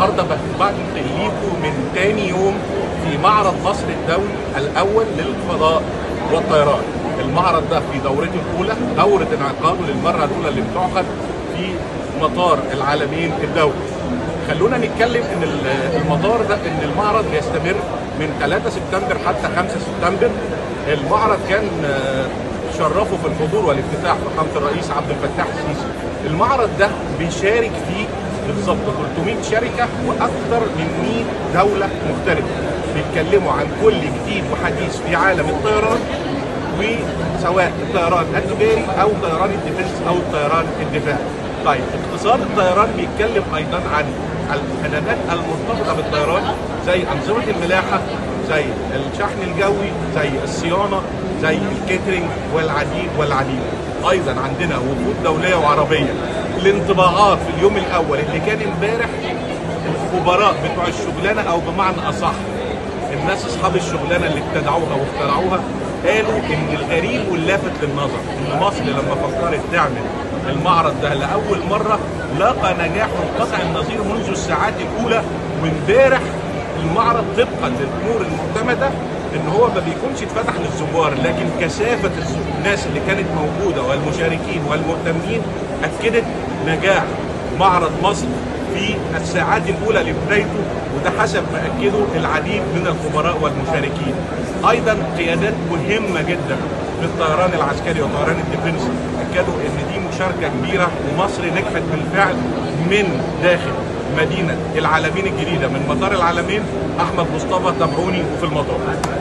النهارده بعد تأليفه من تاني يوم في معرض مصر الدولي الأول للفضاء والطيران. المعرض ده في دورته الأولى، دورة انعقاده للمرة الأولى اللي بتعقد في مطار العالمين الدولي. خلونا نتكلم ان المطار ده، ان المعرض بيستمر من 3 سبتمبر حتى 5 سبتمبر. المعرض كان شرفه في الحضور والافتتاح فخامة الرئيس عبد الفتاح السيسي. المعرض ده بيشارك فيه بالظبط 300 شركة وأكثر من 100 دولة مختلفة، بيتكلموا عن كل جديد وحديث في عالم الطيران، وسواء الطيران التجاري أو طيران الديفنس أو الطيران الدفاعي. طيب اقتصاد الطيران بيتكلم أيضا عن الخدمات المرتبطة بالطيران زي أنظمة الملاحة، زي الشحن الجوي، زي الصيانة، زي الكيترينج والعديد والعديد. أيضا عندنا وفود دولية وعربية. الانطباعات في اليوم الأول اللي كان امبارح، الخبراء بتوع الشغلانة أو بمعنى أصح الناس أصحاب الشغلانة اللي ابتدعوها واخترعوها، قالوا إن الغريب واللافت للنظر إن مصر لما فكرت تعمل المعرض ده لأول مرة لاقى نجاح منقطع النظير منذ الساعات الأولى. وامبارح المعرض طبقا للأمور المعتمدة إن هو ما بيكونش اتفتح للزوار، لكن كثافة الناس اللي كانت موجودة والمشاركين والمهتمين أكدت نجاح معرض مصر في الساعات الأولى لبدايته، وده حسب ما أكده العديد من الخبراء والمشاركين. أيضا قيادات مهمة جدا في الطيران العسكري وطيران الديفنس أكدوا إن دي مشاركة كبيرة، ومصر نجحت بالفعل من داخل مدينة العالمين الجديدة من مطار العالمين. أحمد مصطفى، تابعوني في المطار.